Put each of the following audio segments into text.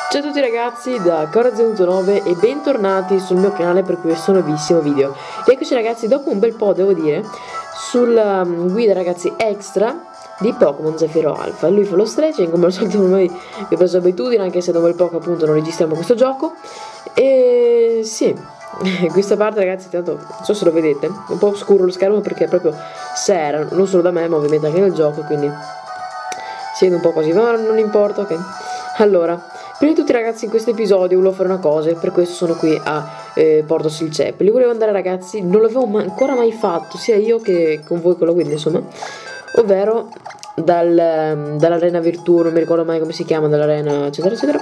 Ciao a tutti ragazzi da Corazon9 e bentornati sul mio canale per questo nuovissimo video. E eccoci ragazzi, dopo un bel po' devo dire, sulla guida ragazzi extra di Pokémon Zephyro Alpha. Lui fa lo stretching, come al solito ormai vi ho preso abitudine, anche se da un bel po' che appunto non registriamo questo gioco. E sì, questa parte ragazzi, tanto non so se lo vedete, è un po' scuro lo schermo perché è proprio sera, non solo da me ma ovviamente anche nel gioco, quindi si vede un po' così, ma non importa, ok. Allora, prima di tutti ragazzi, in questo episodio volevo fare una cosa e per questo sono qui a Porto Silcep. Li volevo andare ragazzi, non l'avevo ancora mai fatto, sia io che con voi con la guida insomma, ovvero dall'arena Virtù, non mi ricordo mai come si chiama, dall'arena eccetera eccetera.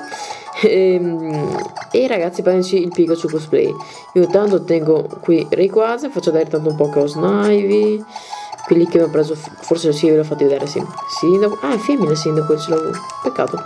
E ragazzi, prendici il Pikachu cosplay. Io intanto tengo qui Rayquaza, faccio vedere tanto un po' che ho Snivy. Quelli che mi ho preso, forse sì, ve l'ho fatto vedere, sì. Sindaco, ah, è femmina Sindaco, ce l'avevo, peccato.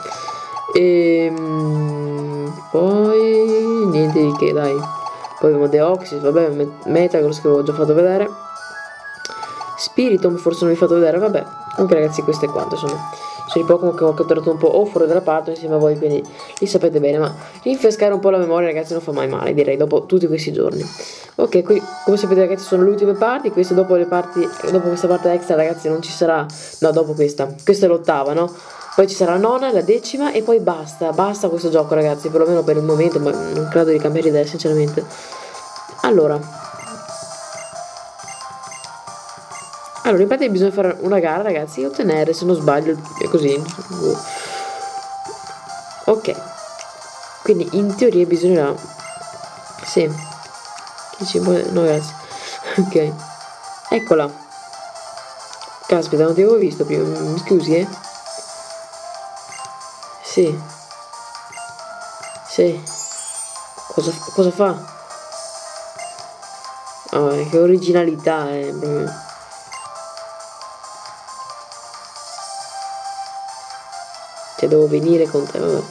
Poi niente di che, dai. Poi abbiamo Deoxys, vabbè, Metagross che avevo già fatto vedere. Spiritomb forse non vi ho fatto vedere, vabbè. Comunque ragazzi, questo è quanto, insomma. Sono i Pokémon che ho catturato un po' o fuori dalla parte insieme a voi, quindi li sapete bene. Ma rinfrescare un po' la memoria ragazzi non fa mai male, direi, dopo tutti questi giorni. Ok, qui come sapete ragazzi sono le ultime parti. Queste dopo le parti, dopo questa parte extra ragazzi non ci sarà. No, dopo questa è l'ottava, no? Poi ci sarà la nona, la decima e poi basta questo gioco ragazzi, perlomeno per il momento, ma non credo di cambiare idea sinceramente. Allora, in pratica bisogna fare una gara ragazzi e ottenere, se non sbaglio, è così. Ok, quindi in teoria bisognerà. Sì. No grazie. Ok. Eccola. Caspita, non ti avevo visto prima, mi scusi Sì. Sì. Cosa fa? Oh, che originalità proprio. Cioè devo venire con te, vabbè.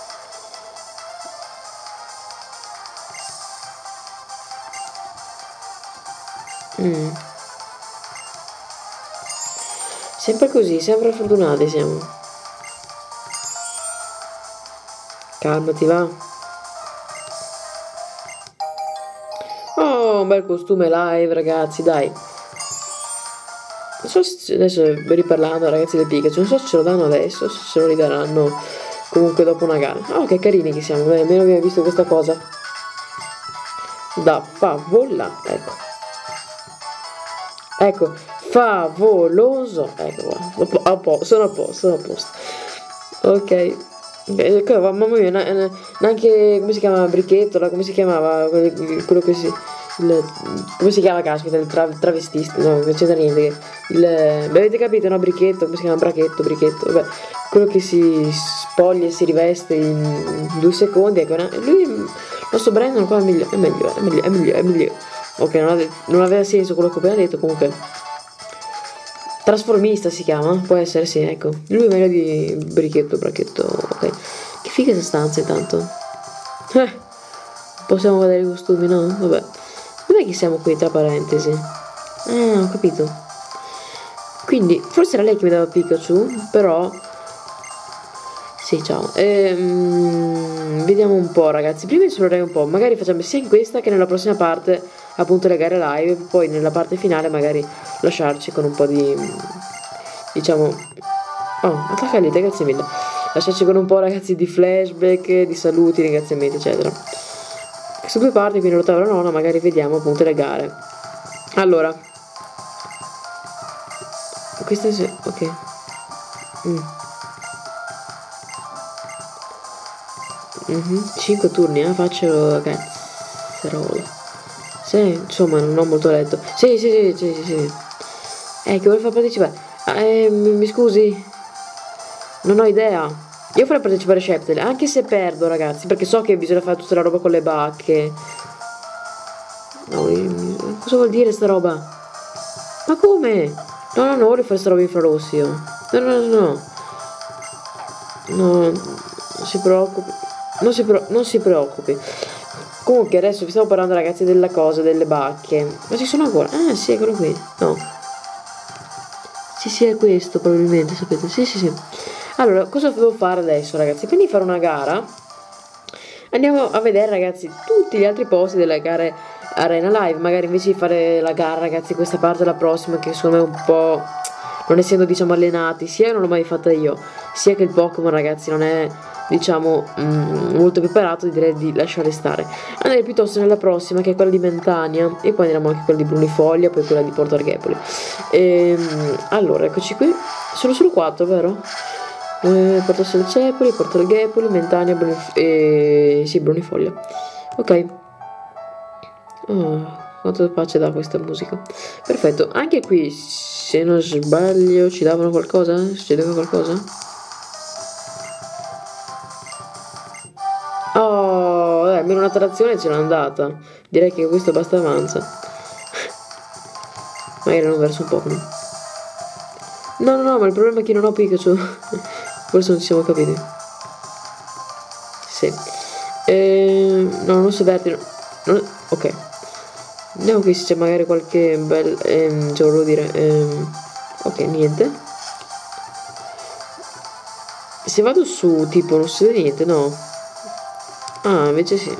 Sempre così, sempre fortunati siamo. Calmati, va. Oh, un bel costume live, ragazzi, dai. Non so se adesso riparlando ragazzi del Pikachu, non so se ce lo danno adesso, se ce lo ridaranno comunque dopo una gara. Oh, che carini che siamo, beh, almeno abbiamo visto questa cosa. Da favola, ecco. Ecco, favoloso. Ecco, sono a posto. Ok. Mamma mia, neanche come si chiama Bricchetto, come si chiamava quello che si. Come si chiama, caspita, il travestista, no, non c'entra niente. Beh, avete capito, no? Bricchetto, come si chiama? Bricchetto, vabbè, quello che si spoglia e si riveste in 2 secondi, ecco, lui, il nostro Brandon qua è meglio. Ok, non aveva senso quello che ho appena detto, comunque. Trasformista si chiama? Può essere, sì, ecco. Lui è meglio di Bricchetto, ok. Che figa questa stanza intanto. Possiamo vedere i costumi, no? Vabbè. Dov'è che siamo qui, tra parentesi? Ah, ho capito. Quindi, forse era lei che mi dava Pikachu, però. Sì, ciao. Vediamo un po', ragazzi. Prima esplorerei un po'. Magari facciamo sia in questa che nella prossima parte, appunto, le gare live. Poi nella parte finale, magari lasciarci con un po' di. Diciamo. Oh, attaccalite, grazie mille. Lasciarci con un po', ragazzi, di flashback, di saluti, ringraziamenti, eccetera. Queste 2 parti, quindi l'ottava e la nona, magari vediamo appunto le gare. Allora. Queste sì, ok. 5 turni, faccio cazzarola. Sì, insomma, non ho molto letto. Sì. Che vuole far partecipare? Mi scusi? Non ho idea. Io farei partecipare Sceptile, anche se perdo, ragazzi, perché so che bisogna fare tutta la roba con le bacche. No, cosa vuol dire sta roba? Ma come? No, non voglio fare sta roba infrarossi io. No. No, non si preoccupi. Non si preoccupi. Comunque adesso vi stavo parlando ragazzi della cosa delle bacche. Ma ci sono ancora? Ah sì, eccolo qui. No. Sì, è questo probabilmente, sapete. Sì. Allora, cosa devo fare adesso ragazzi? Quindi fare una gara andiamo a vedere ragazzi tutti gli altri posti delle gare Arena Live. Magari invece di fare la gara ragazzi questa parte la prossima, che secondo me è un po', non essendo diciamo allenati, sia non l'ho mai fatta io, sia che il Pokémon ragazzi non è diciamo molto preparato, direi di lasciare stare. Andrei piuttosto nella prossima, che è quella di Mentania, e poi andiamo anche quella di Brunifoglia, poi quella di Porto Arghepoli. Allora eccoci qui, sono solo 4 vero? Porto Selcepoli, Porto Arghepoli, Mentania, sì, Brunifoglia. Ok. Oh, quanto pace dà questa musica. Perfetto, anche qui se non sbaglio ci davano qualcosa? Succedeva qualcosa? Oh, almeno una trazione ce l'ho andata. Direi che questo basta avanza. Magari non verso un po'. No, ma il problema è che non ho Pikachu. Forse non ci siamo capiti. Sì. No, non so darti. Ok. Vediamo qui se c'è magari qualche bel. Cioè volevo dire. Ok, niente. Se vado su, tipo, non succede niente, no? Ah, invece sì.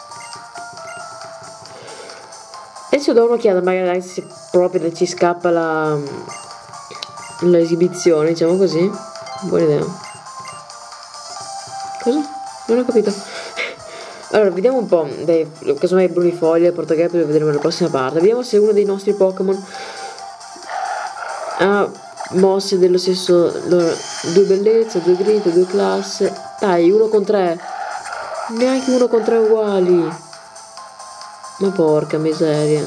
Adesso do un'occhiata, magari se proprio ci scappa l'esibizione, diciamo così. Buona idea. Cosa? Non ho capito. Allora, vediamo un po'. Dai, casomai Brunifoglia e Portagapri lo vedremo nella prossima parte. Vediamo se uno dei nostri Pokémon ha mosse dello stesso. Allora, 2 bellezza, 2 grinta, 2 classe. Dai, 1 con 3. Neanche 1 con 3 uguali. Ma porca miseria.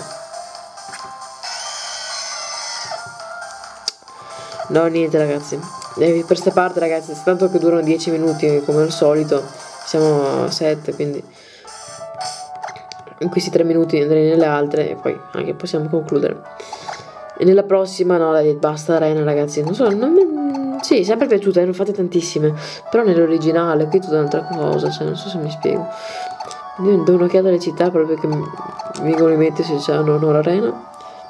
No, niente ragazzi. Per questa parte ragazzi, tanto che durano 10 minuti come al solito. Siamo a 7, quindi in questi 3 minuti andrei nelle altre e poi anche possiamo concludere. E nella prossima no, dai, basta Arena ragazzi. Non so, sì, è sempre piaciuta, ne ho fatte tantissime. Però nell'originale qui è tutta un'altra cosa, cioè non so se mi spiego. Do un'occhiata alle città proprio che mi vengono in mente se c'è o no l'arena.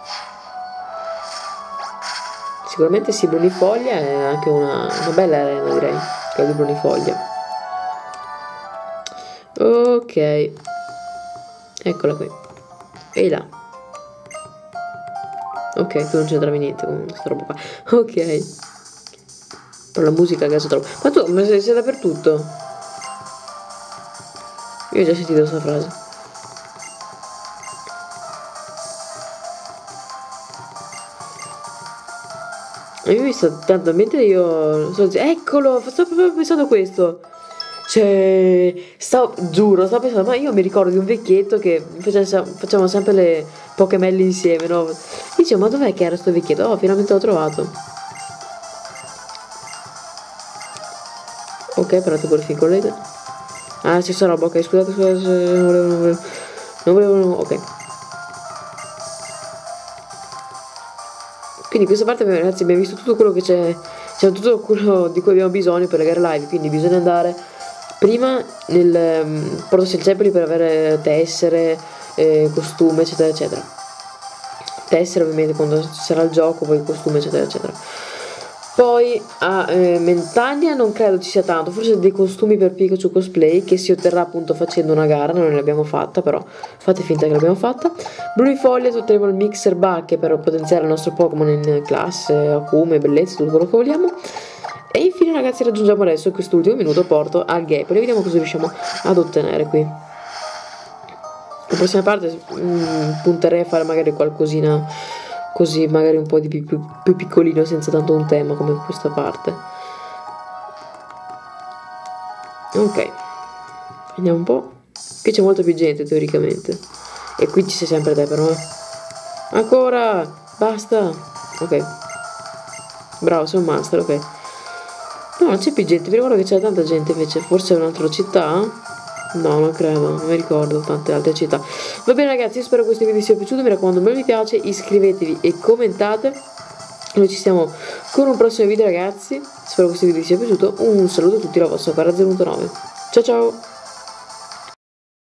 Sicuramente sì, Brunifoglia è anche una bella arena, direi, quella di Brunifoglia. Ok, eccola qui. E là. Ok, tu non c'entravi niente con questa roba qua. Ok. Però la musica adesso troppo. Ma tu sei dappertutto? Io ho già sentito questa frase. Io ho visto tanto, mentre io eccolo, sto proprio pensando a questo. Cioè, giuro, stavo pensando, ma io mi ricordo di un vecchietto che facciamo sempre le Pokémelle insieme, no? Dicevo, ma dov'è che era sto vecchietto? Oh, finalmente l'ho trovato. Ok, parlato pure fin collega. Ah, stessa roba, ok, scusate, non volevo, ok. Quindi questa parte ragazzi abbiamo visto tutto quello che c'è, tutto quello di cui abbiamo bisogno per le gare live, quindi bisogna andare prima nel Porto Selcepoli per avere tessere, costume eccetera eccetera. Tessere ovviamente quando ci sarà il gioco, poi costume eccetera eccetera. Poi a Mentania non credo ci sia tanto, forse dei costumi per Pikachu cosplay che si otterrà appunto facendo una gara, noi l'abbiamo fatta però fate finta che l'abbiamo fatta. Brunifoglia otterremo il mixer bacche per potenziare il nostro Pokémon in classe, acume, bellezza, tutto quello che vogliamo. E infine ragazzi raggiungiamo adesso in quest'ultimo minuto Porto Arghepoli, vediamo cosa riusciamo ad ottenere qui. La prossima parte punterei a fare magari qualcosina così, magari un po' di più piccolino, senza tanto un tema come questa parte. Ok, vediamo un po'. Qui c'è molta più gente teoricamente. E qui ci sei sempre te però. Ancora, basta. Ok. Bravo, sei un master, ok. No, non c'è più gente, mi ricordo che c'era tanta gente invece. Forse è un'altra città? No, non credo, non mi ricordo tante altre città. Va bene ragazzi, io spero che questo video vi sia piaciuto. Mi raccomando, un bel mi piace, iscrivetevi e commentate. Noi ci stiamo con un prossimo video ragazzi. Spero che questo video vi sia piaciuto. Un saluto a tutti, la vostra Cara019. Ciao ciao.